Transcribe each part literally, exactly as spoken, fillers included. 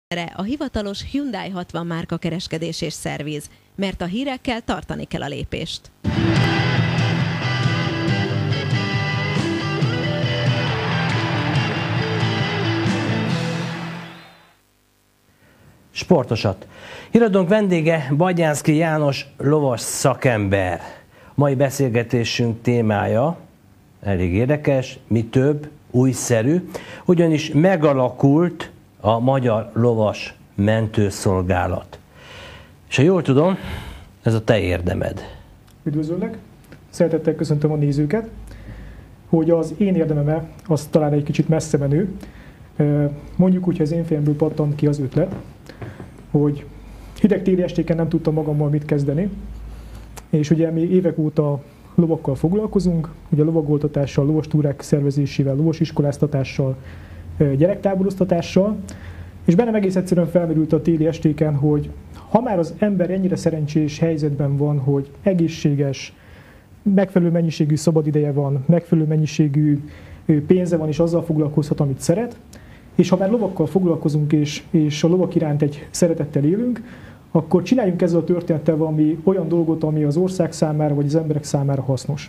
A hivatalos Hyundai hatvan márka kereskedés és szerviz, mert a hírekkel tartani kell a lépést. Sportosat. Híradónk vendége Bagyánszky János lovas szakember. Mai beszélgetésünk témája elég érdekes, mi több, újszerű, ugyanis megalakult a Magyar Lovas Mentőszolgálat. És ha jól tudom, ez a te érdemed. Üdvözöllek! Szeretettel köszöntöm a nézőket, hogy az én érdememe az talán egy kicsit messze menő. Mondjuk úgy, hogy az én fejemből pattant ki az ötlet, hogy hideg téli estéken nem tudtam magammal mit kezdeni, és ugye mi évek óta lovakkal foglalkozunk, ugye lovagoltatással, lovastúrák szervezésével, lovasiskoláztatással, gyerektáboroztatással, és bennem egész egyszerűen felmerült a téli estéken, hogy ha már az ember ennyire szerencsés helyzetben van, hogy egészséges, megfelelő mennyiségű szabadideje van, megfelelő mennyiségű pénze van, és azzal foglalkozhat, amit szeret, és ha már lovakkal foglalkozunk, és, és a lovak iránt egy szeretettel élünk, akkor csináljunk ezzel a történettel valami olyan dolgot, ami az ország számára, vagy az emberek számára hasznos.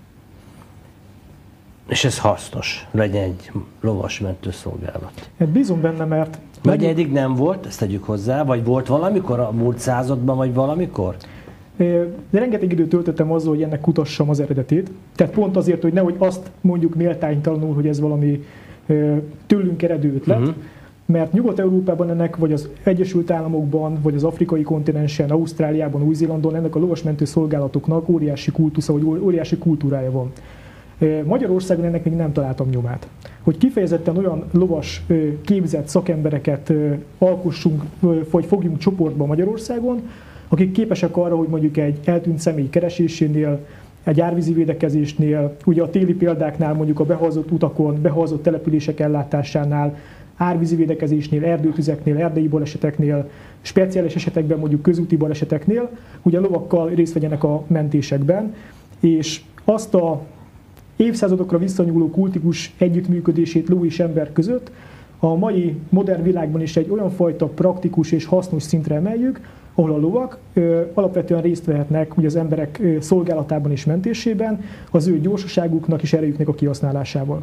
És ez hasznos, legyen egy lovas mentőszolgálat. Hát bízom benne, mert... Vagy legyen... eddig nem volt, ezt tegyük hozzá, vagy volt valamikor a múlt században, vagy valamikor? De rengeteg időt töltöttem azzal, hogy ennek kutassam az eredetét. Tehát pont azért, hogy nehogy azt mondjuk méltánytalanul, hogy ez valami tőlünk eredő ötlet, uh-huh. Mert Nyugat-Európában ennek, vagy az Egyesült Államokban, vagy az afrikai kontinensen, Ausztráliában, Új-Zélandon ennek a lovasmentő szolgálatoknak óriási kultusza, vagy óriási kultúrája van. Magyarországon ennek még nem találtam nyomát. Hogy kifejezetten olyan lovas képzett szakembereket alkossunk, vagy fogjunk csoportba Magyarországon, akik képesek arra, hogy mondjuk egy eltűnt személy keresésénél, egy árvízi védekezésnél, ugye a téli példáknál, mondjuk a behazott utakon, behazott települések ellátásánál, árvízi védekezésnél, erdőtüzeknél, erdei baleseteknél, speciális esetekben, mondjuk közúti baleseteknél, ugye a lovakkal részt vegyenek a mentésekben, és azt a évszázadokra visszanyúló kultikus együttműködését ló és ember között a mai modern világban is egy olyan fajta praktikus és hasznos szintre emeljük, ahol a lovak ö, alapvetően részt vehetnek ugye az emberek ö, szolgálatában és mentésében, az ő gyorsaságuknak és erejüknek a kihasználásával.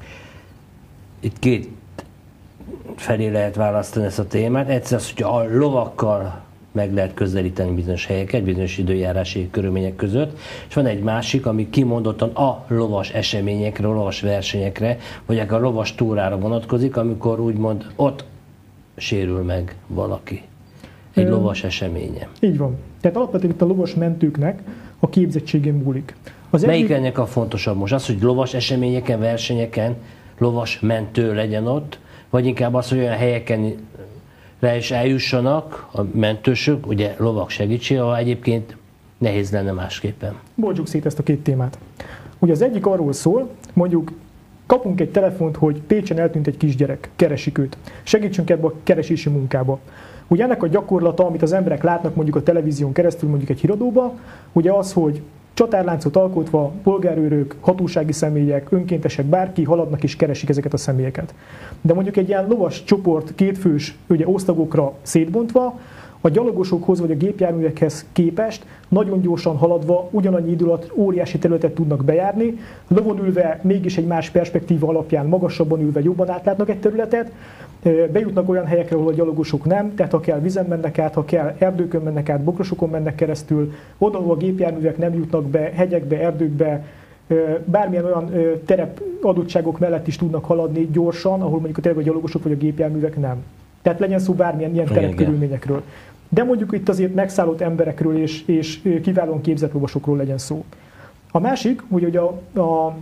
Itt két felé lehet választani ezt a témát. Egyszer az, hogy a lovakkal meg lehet közelíteni bizonyos helyeket, bizonyos időjárási körülmények között, és van egy másik, ami kimondottan a lovas eseményekre, a lovas versenyekre, vagy akár a lovas túrára vonatkozik, amikor úgymond ott sérül meg valaki. Egy Ö, lovas eseménye. Így van. Tehát alapvetően itt a lovas mentőknek a képzettségén múlik. Az Melyik egyik... ennek a fontosabb most? Az, hogy lovas eseményeken, versenyeken lovas mentő legyen ott, vagy inkább az, hogy olyan helyeken le is eljussanak a mentősök, ugye lovak segítsége, ha egyébként nehéz lenne másképpen. Bontsuk szét ezt a két témát. Ugye az egyik arról szól, mondjuk kapunk egy telefont, hogy Pécsen eltűnt egy kisgyerek, keresik őt. Segítsünk ebbe a keresési munkába. Ugye ennek a gyakorlata, amit az emberek látnak mondjuk a televízión keresztül, mondjuk egy híradóba, ugye az, hogy csatárláncot alkotva polgárőrök, hatósági személyek, önkéntesek, bárki haladnak és keresik ezeket a személyeket. De mondjuk egy ilyen lovas csoport kétfős ugye, osztagokra szétbontva, a gyalogosokhoz vagy a gépjárművekhez képest nagyon gyorsan haladva ugyanannyi idő alatt óriási területet tudnak bejárni, lovon ülve mégis egy más perspektíva alapján magasabban ülve jobban átlátnak egy területet, bejutnak olyan helyekre, ahol a gyalogosok nem, tehát ha kell vizen mennek át, ha kell erdőkön mennek át, bokrosokon mennek keresztül, oda, ahol a gépjárművek nem jutnak be, hegyekbe, erdőkbe, bármilyen olyan terep adottságok mellett is tudnak haladni gyorsan, ahol mondjuk a, a gyalogosok vagy a gépjárművek nem. Tehát legyen szó bármilyen ilyen terepkörülményekről. De mondjuk itt azért megszállott emberekről és, és kiválóan képzett lovasokról legyen szó. A másik, hogy a, a, a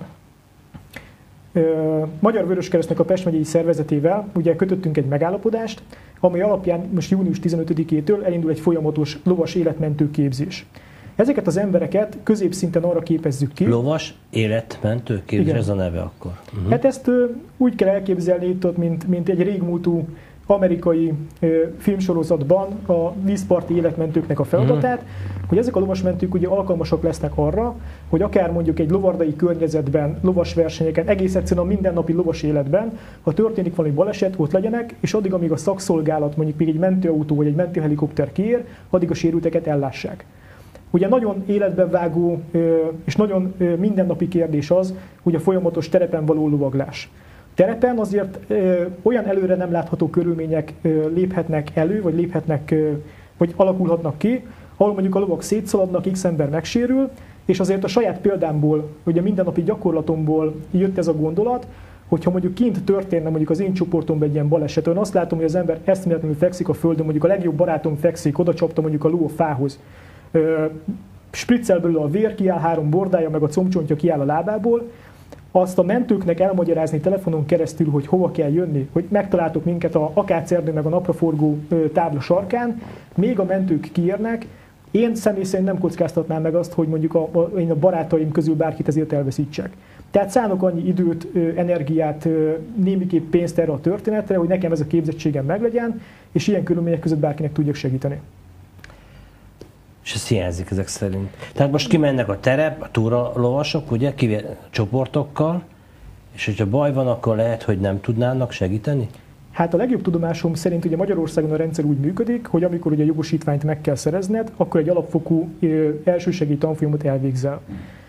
Magyar Vöröskeresztnek a Pest megyei szervezetével ugye kötöttünk egy megállapodást, amely alapján most június tizenötödikétől elindul egy folyamatos lovas életmentő képzés. Ezeket az embereket középszinten arra képezzük ki. Lovas életmentő képzés, ez a neve akkor. Uh-huh. Hát ezt úgy kell elképzelni itt, mint, mint egy régmúltú amerikai filmsorozatban a vízparti életmentőknek a feladatát, mm. hogy ezek a lovasmentők ugye alkalmasak lesznek arra, hogy akár mondjuk egy lovardai környezetben, lovas versenyeken, egész egyszerűen a mindennapi lovas életben, ha történik valami baleset, ott legyenek, és addig, amíg a szakszolgálat, mondjuk még egy mentőautó vagy egy mentőhelikopter kiér, addig a sérülteket ellássák. Ugye nagyon életben vágó és nagyon mindennapi kérdés az, hogy a folyamatos terepen való lovaglás. Terepen azért ö, olyan előre nem látható körülmények ö, léphetnek elő, vagy léphetnek, ö, vagy alakulhatnak ki, ahol mondjuk a lovak szétszaladnak, x ember megsérül, és azért a saját példámból, ugye a mindennapi gyakorlatomból jött ez a gondolat, hogyha mondjuk kint történne mondjuk az én csoportomban egy ilyen baleset, én azt látom, hogy az ember eszméletlenül fekszik a földön, mondjuk a legjobb barátom fekszik, oda csapta mondjuk a ló a fához, ö, spriccel belőle a vér, kiáll három bordája, meg a combcsontja kiáll a lábából, azt a mentőknek elmagyarázni telefonon keresztül, hogy hova kell jönni, hogy megtaláltok minket a Akácerdő meg a napraforgó tábla sarkán, még a mentők kiérnek, én személy szerint nem kockáztatnám meg azt, hogy mondjuk a, a, én a barátaim közül bárkit ezért elveszítsek. Tehát szánok annyi időt, energiát, némiképp pénzt erre a történetre, hogy nekem ez a képzettségem meglegyen, és ilyen körülmények között bárkinek tudjak segíteni. És ez hiányzik ezek szerint. Tehát most kimennek a terep, a túralovasok, ugye, kivér, csoportokkal, és hogyha baj van, akkor lehet, hogy nem tudnának segíteni? Hát a legjobb tudomásom szerint ugye Magyarországon a rendszer úgy működik, hogy amikor ugye jogosítványt meg kell szerezned, akkor egy alapfokú elsősegély tanfolyamot elvégzel.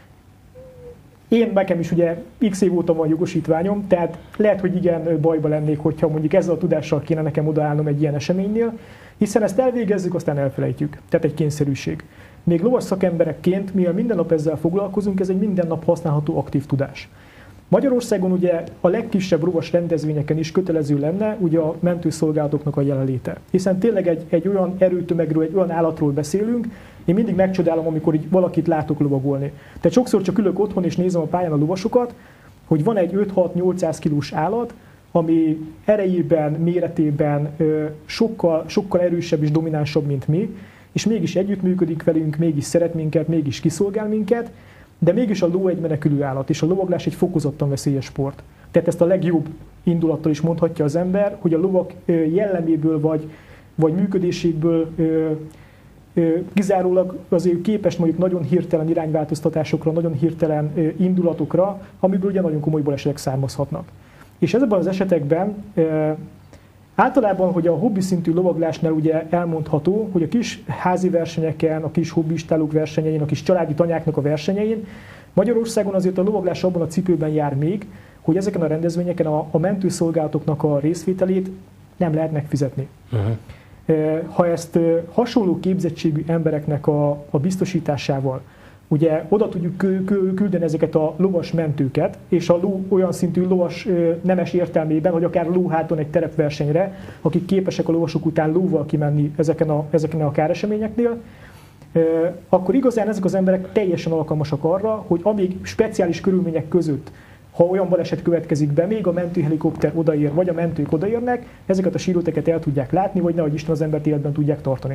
Én nekem is ugye x év óta van jogosítványom, tehát lehet, hogy igen, bajba lennék, hogyha mondjuk ezzel a tudással kéne nekem odaállnom egy ilyen eseménynél, hiszen ezt elvégezzük, aztán elfelejtjük. Tehát egy kényszerűség. Még lovas szakemberekként, mivel minden nap ezzel foglalkozunk, ez egy minden nap használható aktív tudás. Magyarországon ugye a legkisebb lovas rendezvényeken is kötelező lenne ugye a mentőszolgálatoknak a jelenléte. Hiszen tényleg egy, egy olyan erőtömegről, egy olyan állatról beszélünk, én mindig megcsodálom, amikor így valakit látok lovagolni. Tehát sokszor csak ülök otthon és nézem a pályán a lovasokat, hogy van egy öt-hat-nyolcszáz kilós állat, ami erejében, méretében sokkal, sokkal erősebb és dominánsabb, mint mi, és mégis együttműködik velünk, mégis szeret minket, mégis kiszolgál minket, de mégis a ló egy menekülő állat, és a lovaglás egy fokozottan veszélyes sport. Tehát ezt a legjobb indulattal is mondhatja az ember, hogy a lovak jelleméből vagy, vagy működéséből kizárólag azért képes mondjuk nagyon hirtelen irányváltoztatásokra, nagyon hirtelen indulatokra, amiből ugye nagyon komoly balesetek származhatnak. És ezekben az esetekben e, általában, hogy a hobbi szintű lovaglásnál ugye elmondható, hogy a kis házi versenyeken, a kis hobbistálók versenyein, a kis családi tanyáknak a versenyein Magyarországon azért a lovaglás abban a cipőben jár még, hogy ezeken a rendezvényeken a, a mentőszolgálatoknak a részvételét nem lehet megfizetni. Uh-huh. E, ha ezt e, hasonló képzettségű embereknek a, a biztosításával ugye oda tudjuk küldeni ezeket a lovas mentőket, és a ló olyan szintű lovas nemes értelmében, hogy akár lóháton egy terepversenyre, akik képesek a lovasok után lóval kimenni ezeken a, ezeken a káreseményeknél, akkor igazán ezek az emberek teljesen alkalmasak arra, hogy amíg speciális körülmények között, ha olyan baleset következik be, még a mentőhelikopter odaér, vagy a mentők odaérnek, ezeket a sérülteket el tudják látni, vagy nehogy Isten az embert életben tudják tartani.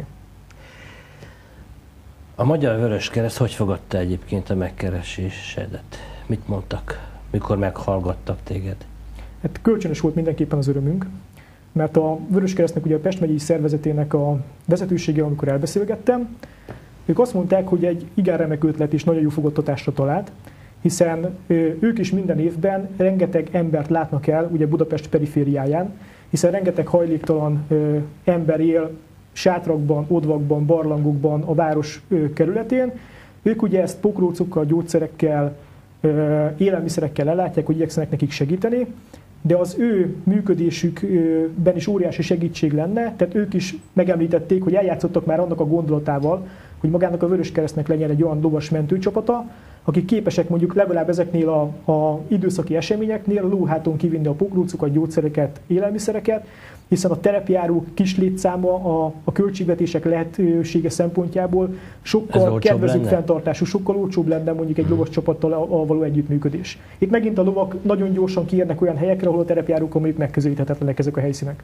A Magyar Vöröskereszt hogy fogadta egyébként a megkeresésedet? Mit mondtak, mikor meghallgattak téged? Hát kölcsönös volt mindenképpen az örömünk, mert a Vöröskeresztnek ugye a Pest megyei szervezetének a vezetősége, amikor elbeszélgettem, ők azt mondták, hogy egy igen remek ötlet és nagyon jó fogadtatásra talált, hiszen ők is minden évben rengeteg embert látnak el ugye Budapest perifériáján, hiszen rengeteg hajléktalan ember él sátrakban, odvakban, barlangokban, a város kerületén. Ők ugye ezt pokrócokkal, gyógyszerekkel, élelmiszerekkel ellátják, hogy igyekszenek nekik segíteni, de az ő működésükben is óriási segítség lenne, tehát ők is megemlítették, hogy eljátszottak már annak a gondolatával, hogy magának a Vöröskeresztnek legyen egy olyan lovas mentőcsapata, akik képesek mondjuk legalább ezeknél a, a időszaki eseményeknél a lóháton kivinni a pokrócokat, gyógyszereket, élelmiszereket, hiszen a terepjárók kis létszáma a, a költségvetések lehetősége szempontjából sokkal kedvezőbb fenntartású, sokkal olcsóbb lenne mondjuk egy lovas csapattal a, a való együttműködés. Itt megint a lovak nagyon gyorsan kiérnek olyan helyekre, ahol a terepjárókon mondjuk megközelíthetetlenek ezek a helyszínek.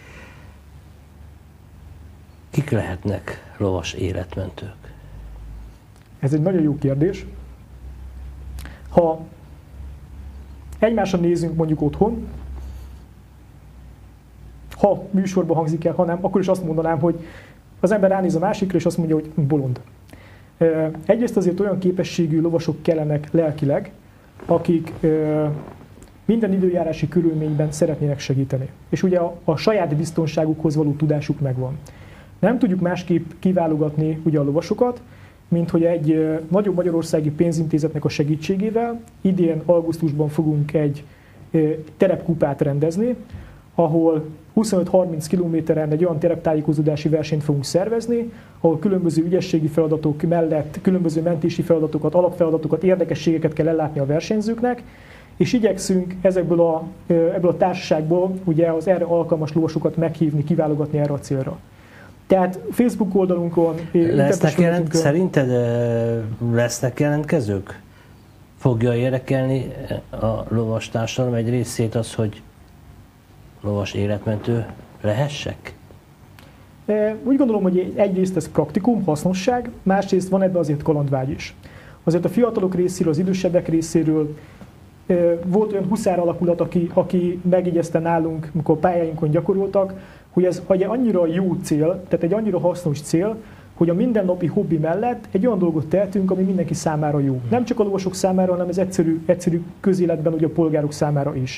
Kik lehetnek lovas életmentők? Ez egy nagyon jó kérdés. Ha egymásra nézünk mondjuk otthon, ha műsorban hangzik el, hanem akkor is azt mondanám, hogy az ember ránéz a másikra, és azt mondja, hogy bolond. Egyrészt azért olyan képességű lovasok kellenek lelkileg, akik minden időjárási körülményben szeretnének segíteni. És ugye a, a saját biztonságukhoz való tudásuk megvan. Nem tudjuk másképp kiválogatni ugye a lovasokat, mint hogy egy nagyobb magyarországi pénzintézetnek a segítségével idén augusztusban fogunk egy terepkupát rendezni, ahol huszonöt-harminc kilométeren egy olyan tereptájékozódási versenyt fogunk szervezni, ahol különböző ügyességi feladatok mellett különböző mentési feladatokat, alapfeladatokat, érdekességeket kell ellátni a versenyzőknek, és igyekszünk ezekből a, ebből a társaságból ugye az erre alkalmas lovasokat meghívni, kiválogatni erre a célra. Tehát Facebook oldalunkon, lesznek jelent, szerinted lesznek jelentkezők? Fogja érdekelni a lovas társadalom egy részét az, hogy lovas életmentő lehessek? Úgy gondolom, hogy egyrészt ez praktikum, hasznosság, másrészt van ebben azért kalandvágy is. Azért a fiatalok részéről, az idősebbek részéről volt olyan huszár alakulat, aki, aki megjegyezte nálunk, amikor pályáinkon gyakoroltak, hogy ez egy annyira jó cél, tehát egy annyira hasznos cél, hogy a mindennapi hobbi mellett egy olyan dolgot tehetünk, ami mindenki számára jó. Nem csak a lovasok számára, hanem az egyszerű, egyszerű közéletben ugye a polgárok számára is.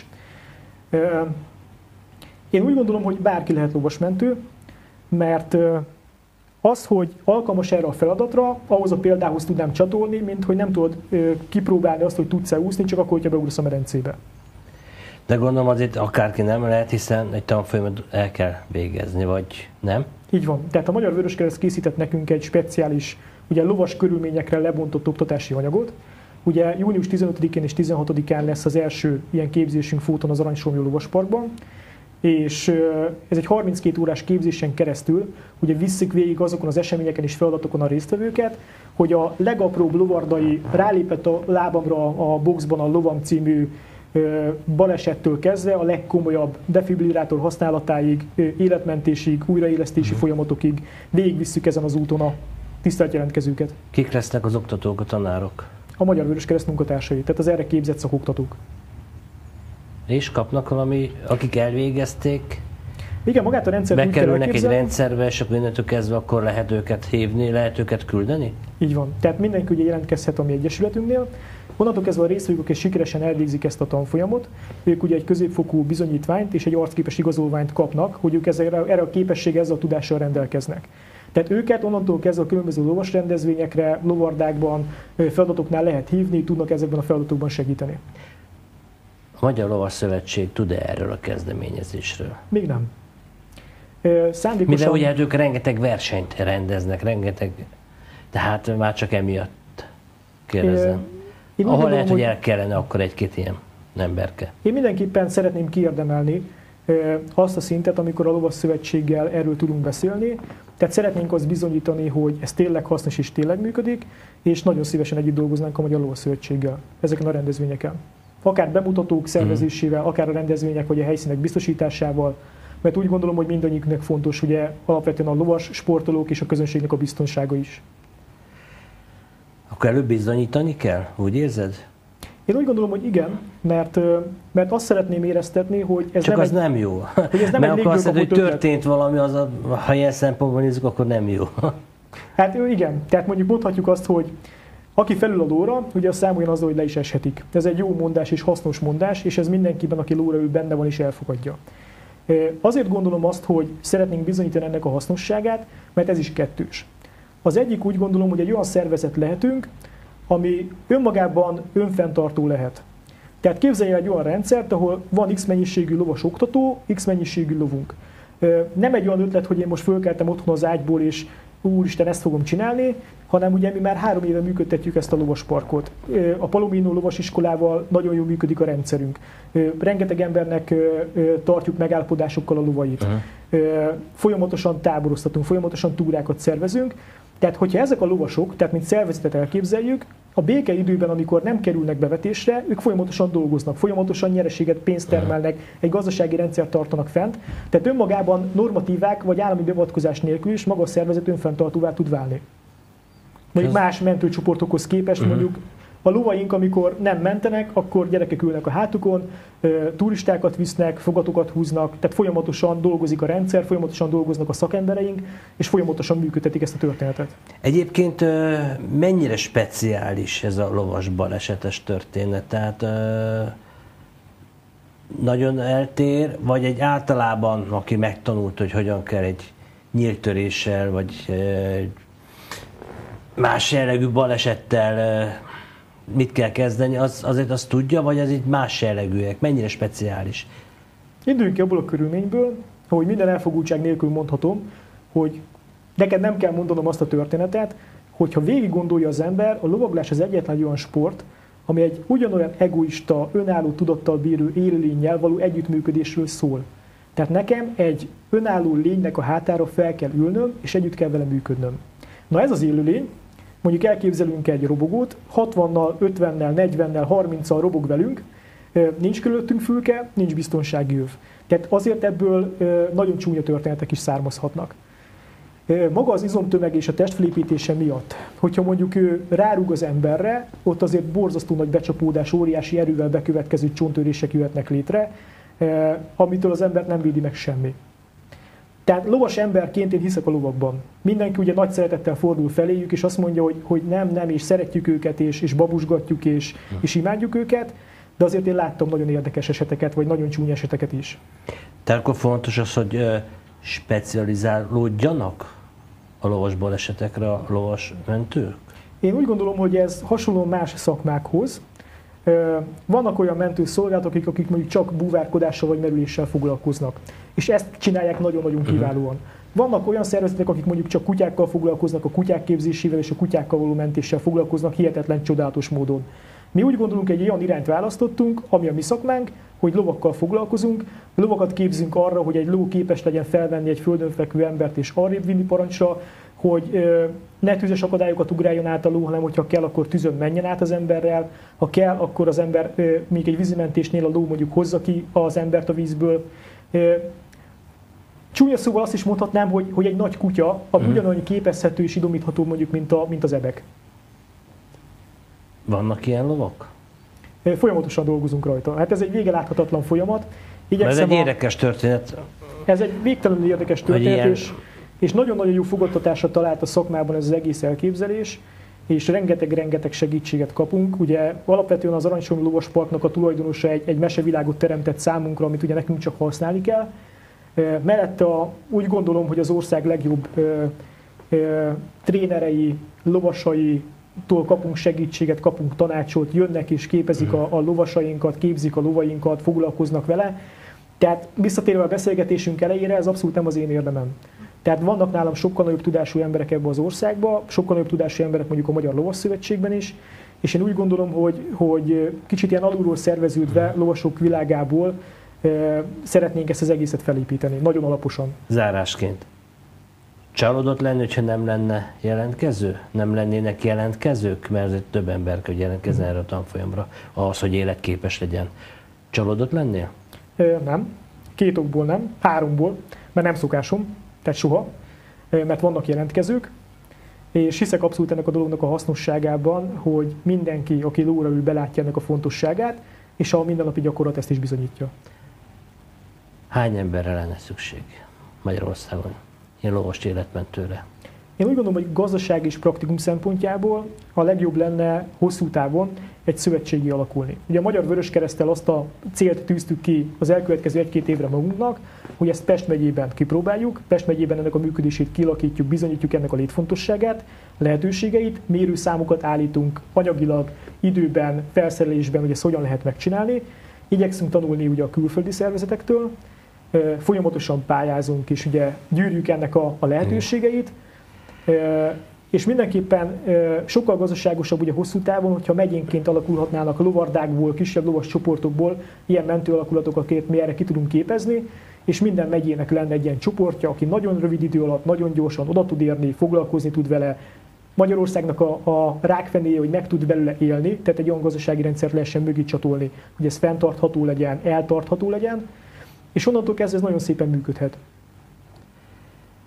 Én úgy gondolom, hogy bárki lehet lovasmentő, mert az, hogy alkalmas erre a feladatra, ahhoz a példához tudnám csatolni, mint hogy nem tudod kipróbálni azt, hogy tudsz-e úszni, csak akkor, hogyha beugrasz a medencébe. De gondolom azért akárki nem lehet, hiszen egy tanfolyamot el kell végezni, vagy nem? Így van. Tehát a Magyar Vöröskereszt készített nekünk egy speciális, ugye lovas körülményekre lebontott oktatási anyagot. Ugye június tizenötödikén és tizenhatodikán lesz az első ilyen képzésünk Fóton az Aranysomlyó Lovasparkban, és ez egy harminckét órás képzésen keresztül ugye visszük végig azokon az eseményeken és feladatokon a résztvevőket, hogy a legapróbb lovardai rálépett a lábamra a boxban a Lovam című balesettől kezdve a legkomolyabb defibrillátor használatáig, életmentésig, újraélesztési uh-huh. folyamatokig végigvisszük ezen az úton a tisztelt jelentkezőket. Kik lesznek az oktatók, a tanárok? A Magyar Vöröskereszt munkatársai, tehát az erre képzett szakoktatók. És kapnak valami, akik elvégezték? Igen, magát a rendszert bekerülnek egy rendszerbe, és akkor innentől kezdve akkor lehet őket hívni, lehet őket küldeni? Így van. Tehát mindenki ugye jelentkezhet a mi egyesületünknél. Onnantól kezdve a résztvevők, akik sikeresen elvégzik ezt a tanfolyamot, ők ugye egy középfokú bizonyítványt és egy arcképes igazolványt kapnak, hogy ők ezzel, erre a képességgel, ezzel a tudással rendelkeznek. Tehát őket onnantól kezdve a különböző lovas rendezvényekre, lovardákban, feladatoknál lehet hívni, tudnak ezekben a feladatokban segíteni. A Magyar Lovas Szövetség tud-e erről a kezdeményezésről? Még nem. Szándékosan... Mivel ugye ők rengeteg versenyt rendeznek, rengeteg, tehát már csak emiatt kérdezem. Én Ahol gondolom, lehet, hogy el kellene akkor egy-két ilyen emberke. Én mindenképpen szeretném kiérdemelni azt a szintet, amikor a Lovas Szövetséggel erről tudunk beszélni. Tehát szeretnénk azt bizonyítani, hogy ez tényleg hasznos és tényleg működik, és nagyon szívesen együtt dolgoznánk a Magyar Lovas Szövetséggel ezeken a rendezvényeken. Akár bemutatók szervezésével, akár a rendezvények vagy a helyszínek biztosításával, mert úgy gondolom, hogy mindannyiunknak fontos, ugye alapvetően a lovas sportolók és a közönségnek a biztonsága is. Akkor előbb bizonyítani kell, úgy érzed? Én úgy gondolom, hogy igen, mert, mert azt szeretném éreztetni, hogy ez Csak nem az egy, nem jó. Hogy ez nem mert egy akkor azt mondod, hogy többlet. történt valami, az a, ha ilyen szempontból nézzük, akkor nem jó. Hát igen, tehát mondjuk mondhatjuk azt, hogy aki felül a lóra, ugye az számoljon azzal, hogy le is eshetik. Ez egy jó mondás és hasznos mondás, és ez mindenkiben, aki lóra ül, benne van és elfogadja. Azért gondolom azt, hogy szeretnénk bizonyítani ennek a hasznosságát, mert ez is kettős. Az egyik úgy gondolom, hogy egy olyan szervezet lehetünk, ami önmagában önfenntartó lehet. Tehát képzelj el egy olyan rendszert, ahol van X mennyiségű lovas oktató, X mennyiségű lovunk. Nem egy olyan ötlet, hogy én most fölkeltem otthon az ágyból, és úristen, ezt fogom csinálni, hanem ugye mi már három éve működtetjük ezt a lovasparkot. A Palomino lovasiskolával nagyon jól működik a rendszerünk. Rengeteg embernek tartjuk megállapodásokkal a lovait. Uh-huh. Folyamatosan táboroztatunk, folyamatosan túrákat szervezünk. Tehát, hogyha ezek a lovasok, tehát mint szervezetet elképzeljük, a békeidőben, amikor nem kerülnek bevetésre, ők folyamatosan dolgoznak, folyamatosan nyereséget, pénzt termelnek, egy gazdasági rendszert tartanak fent. Tehát önmagában normatívák vagy állami beavatkozás nélkül is maga a szervezet önfenntartóvá tud válni. Mondjuk más mentőcsoportokhoz képest, uh-huh. mondjuk A lovaink, amikor nem mentenek, akkor gyerekek ülnek a hátukon, turistákat visznek, fogatokat húznak, tehát folyamatosan dolgozik a rendszer, folyamatosan dolgoznak a szakembereink, és folyamatosan működtetik ezt a történetet. Egyébként mennyire speciális ez a lovas balesetes történet? Tehát nagyon eltér, vagy egy általában, aki megtanult, hogy hogyan kell egy nyíltöréssel, vagy más jellegű balesettel mit kell kezdeni, az, azért azt tudja, vagy az itt más jellegűek? Mennyire speciális? Induljunk ki abból a körülményből, hogy minden elfogultság nélkül mondhatom, hogy neked nem kell mondanom azt a történetet, hogyha végig gondolja az ember, a lovaglás az egyetlen olyan sport, ami egy ugyanolyan egoista, önálló tudattal bíró élőlénnyel való együttműködésről szól. Tehát nekem egy önálló lénynek a hátára fel kell ülnöm, és együtt kell vele működnöm. Na ez az élőlény, mondjuk elképzelünk egy robogót, hatvannal, ötvennel, negyvennel, harminccal robog velünk, nincs körülöttünk fülke, nincs biztonsági öv. Tehát azért ebből nagyon csúnya történetek is származhatnak. Maga az izomtömeg és a testfelépítése miatt, hogyha mondjuk ő rárúg az emberre, ott azért borzasztó nagy becsapódás, óriási erővel bekövetkező csonttörések jöhetnek létre, amitől az embert nem védi meg semmi. Tehát lovas emberként én hiszek a lovakban. Mindenki ugye nagy szeretettel fordul feléjük, és azt mondja, hogy, hogy nem, nem, és szeretjük őket, és, és babusgatjuk, és, és imádjuk őket, de azért én láttam nagyon érdekes eseteket, vagy nagyon csúnya eseteket is. Tehát akkor fontos az, hogy specializálódjanak a lovas balesetekre a lovas mentők? Én úgy gondolom, hogy ez hasonló más szakmákhoz. Vannak olyan mentőszolgálatok, akik, akik mondjuk csak búvárkodással vagy merüléssel foglalkoznak. És ezt csinálják nagyon-nagyon kiválóan. Vannak olyan szervezetek, akik mondjuk csak kutyákkal foglalkoznak, a kutyák képzésével és a kutyákkal való mentéssel foglalkoznak hihetetlen csodálatos módon. Mi úgy gondolunk, egy olyan irányt választottunk, ami a mi szakmánk, hogy lovakkal foglalkozunk, lovakat képzünk arra, hogy egy ló képes legyen felvenni egy földön fekvő embert és arrébb vinni parancsra, hogy ne tüzes akadályokat ugráljon át a ló, hanem hogyha kell, akkor tűzön menjen át az emberrel, ha kell, akkor az ember, még egy vízimentésnél a ló mondjuk hozza ki az embert a vízből. Csúnya szóval azt is mondhatnám, hogy, hogy egy nagy kutya, ami mm. ugyanannyi képezhető és idomítható mondjuk, mint, a, mint az ebek. Vannak ilyen lovak? Folyamatosan dolgozunk rajta. Hát ez egy vége láthatatlan folyamat. Ez egy érdekes történet. Ez egy végtelenül érdekes történet, ilyen... és, és nagyon-nagyon jó fogadtatásra talált a szakmában ez az egész elképzelés, és rengeteg-rengeteg segítséget kapunk. Ugye alapvetően az Aranysomi Lovasparknak a tulajdonosa egy, egy mesevilágot teremtett számunkra, amit ugye nekünk csak használni kell. Mellette a, úgy gondolom, hogy az ország legjobb ö, ö, trénerei, lovasai, tól kapunk segítséget, kapunk tanácsot, jönnek és képezik a, a lovasainkat, képzik a lovainkat, foglalkoznak vele. Tehát visszatérve a beszélgetésünk elejére, ez abszolút nem az én érdemem. Tehát vannak nálam sokkal nagyobb tudású emberek ebben az országban, sokkal nagyobb tudású emberek mondjuk a Magyar Lovasszövetségben is, és én úgy gondolom, hogy, hogy kicsit ilyen alulról szerveződve lovasok világából e, szeretnénk ezt az egészet felépíteni, nagyon alaposan. Zárásként. Csalódott lenni, hogyha nem lenne jelentkező? Nem lennének jelentkezők? Mert ez több ember kell jelentkezni erre a tanfolyamra, ahhoz, hogy életképes legyen. Csalódott lennél? E, nem. Két okból nem. Háromból, mert nem szokásom, tehát soha, mert vannak jelentkezők, és hiszek abszolút ennek a dolognak a hasznosságában, hogy mindenki, aki lóra ül, belátja ennek a fontosságát, és a mindennapi gyakorlat ezt is bizonyítja. Hány emberre lenne szükség Magyarországon ilyen lovas életmentőre? Én úgy gondolom, hogy gazdaság és praktikum szempontjából a legjobb lenne hosszú távon egy szövetségi alakulni. Ugye a Magyar Vöröskereszttel azt a célt tűztük ki az elkövetkező egy-két évre magunknak, hogy ezt Pest megyében kipróbáljuk, Pest megyében ennek a működését kilakítjuk, bizonyítjuk ennek a létfontosságát, lehetőségeit, mérőszámokat állítunk anyagilag, időben, felszerelésben, hogy ezt hogyan lehet megcsinálni. Igyekszünk tanulni ugye a külföldi szervezetektől, folyamatosan pályázunk, és ugye gyűrjük ennek a, a lehetőségeit, és mindenképpen sokkal gazdaságosabb ugye hosszú távon, hogyha megyénként alakulhatnának lovardákból, kisebb lovas csoportokból ilyen mentőalakulatokat, mi erre ki tudunk képezni, és minden megyének lenne egy ilyen csoportja, aki nagyon rövid idő alatt, nagyon gyorsan oda tud érni, foglalkozni tud vele. Magyarországnak a, a rákfenéje, hogy meg tud belőle élni, tehát egy olyan gazdasági rendszert lehessen mögé csatolni, hogy ez fenntartható legyen, eltartható legyen, és onnantól kezdve ez nagyon szépen működhet.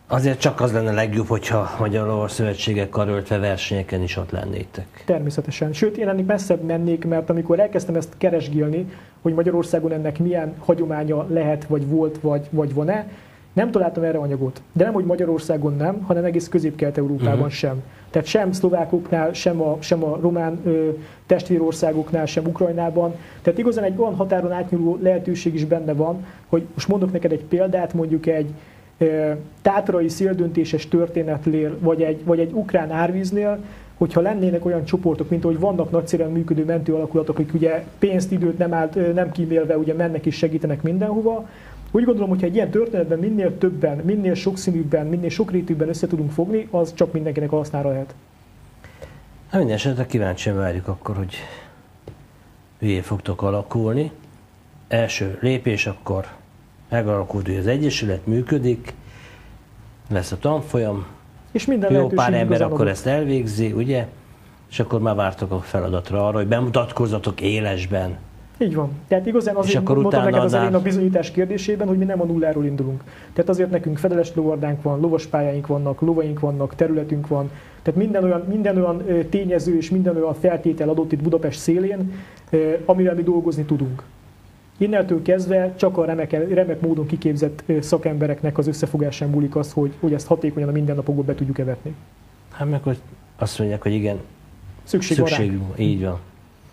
Azért csak az lenne legjobb, hogyha Magyar Lovas Szövetségek karöltve versenyeken is ott lennétek. Természetesen. Sőt, én ennél messzebb mennék, mert amikor elkezdtem ezt keresgélni, hogy Magyarországon ennek milyen hagyománya lehet, vagy volt, vagy, vagy van-e, nem találtam erre anyagot. De nem, hogy Magyarországon nem, hanem egész Közép-Kelet-Európában uh-huh. sem. Tehát sem szlovákoknál, sem a, sem a román ö, testvérországoknál, sem Ukrajnában. Tehát igazán egy olyan határon átnyúló lehetőség is benne van, hogy most mondok neked egy példát, mondjuk egy ö, tátrai széldöntéses történetnél, vagy egy, vagy egy ukrán árvíznél, hogyha lennének olyan csoportok, mint ahogy vannak nagyszerűen működő mentő alakulatok, akik ugye pénzt, időt nem, állt, nem kímélve ugye mennek és segítenek mindenhova. Úgy gondolom, hogy ha egy ilyen történetben minél többen, minél sokszínűbben, minél sokrétűbben össze tudunk fogni, az csak mindenkinek a hasznára lehet. Hát minden esetre kíváncsian várjuk akkor, hogy hülyén fogtok alakulni. Első lépés akkor megalakult, hogy az Egyesület működik, lesz a tanfolyam, és minden jó pár ember akkor adott. ezt elvégzi, ugye? És akkor már vártok a feladatra arra, hogy bemutatkozzatok élesben. Így van. Tehát igazán azért mondtam neked az elején a bizonyítás kérdésében, hogy mi nem a nulláról indulunk. Tehát azért nekünk fedeles lovardánk van, lovaspályáink vannak, lovaink vannak, területünk van. Tehát minden olyan, minden olyan tényező és minden olyan feltétel adott itt Budapest szélén, amivel mi dolgozni tudunk. Innentől kezdve csak a remek, remek módon kiképzett szakembereknek az összefogásán múlik az, hogy, hogy ezt hatékonyan a mindennapokból be tudjuk evetni. Hát meg hogy azt mondják, hogy igen, szükség, szükség van van. Így van.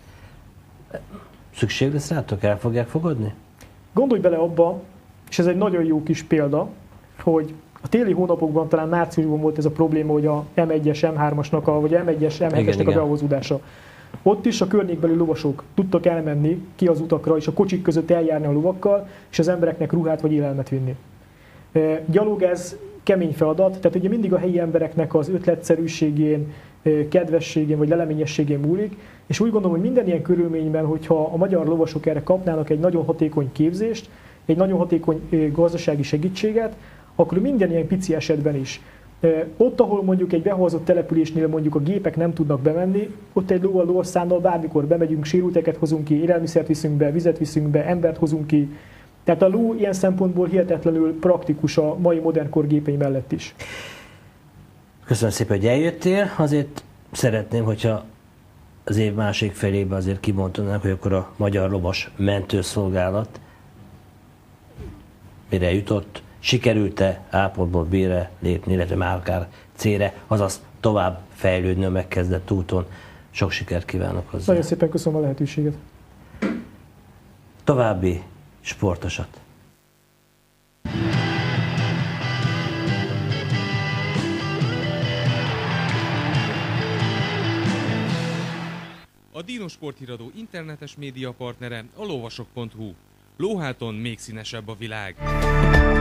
Szükség lesz rátok? El fogják fogadni? Gondolj bele abba, és ez egy nagyon jó kis példa, hogy a téli hónapokban, talán márciusban volt ez a probléma, hogy a em egyes, em hármasnak, a, vagy em egyes, em hetesnek a beahozódása. Ott is a környékbeli lovasok tudtak elmenni ki az utakra, és a kocsik között eljárni a lovakkal, és az embereknek ruhát vagy élelmet vinni. Gyalog ez kemény feladat, tehát ugye mindig a helyi embereknek az ötletszerűségén, kedvességén vagy leleményességén múlik, és úgy gondolom, hogy minden ilyen körülményben, hogyha a magyar lovasok erre kapnának egy nagyon hatékony képzést, egy nagyon hatékony gazdasági segítséget, akkor minden ilyen pici esetben is. Ott, ahol mondjuk egy behozott településnél mondjuk a gépek nem tudnak bemenni, ott egy lóval, lovasszánnal bármikor bemegyünk, sérülteket hozunk ki, élelmiszert viszünk be, vizet viszünk be, embert hozunk ki. Tehát a ló ilyen szempontból hihetetlenül praktikus a mai modern kor gépei mellett is. Köszönöm szépen, hogy eljöttél. Azért szeretném, hogyha az év másik felében azért kimondanánk, hogy akkor a Magyar Lovas Mentőszolgálat mire jutott, sikerült-e A pontból B-re lépni, illetve már akár C-re, azaz tovább fejlődni a megkezdett úton. Sok sikert kívánok hozzá. Nagyon szépen köszönöm a lehetőséget. További sportosat. A Dino Sporthíradó internetes média partnere a lovasok pont hu. Lóháton még színesebb a világ.